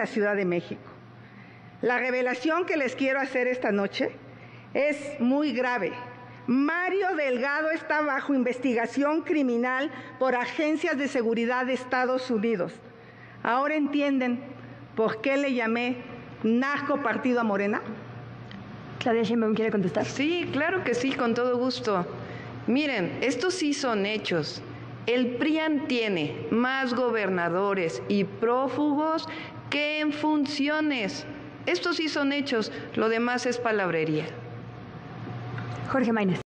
la Ciudad de México. La revelación que les quiero hacer esta noche es muy grave. Mario Delgado está bajo investigación criminal por agencias de seguridad de Estados Unidos. ¿Ahora entienden por qué le llamé narco partido a Morena? Claudia Sheinbaum, ¿quiere contestar? Sí, claro que sí, con todo gusto. Miren, estos sí son hechos. El PRIAN tiene más gobernadores y prófugos que en funciones. Estos sí son hechos, lo demás es palabrería. Jorge Maínez.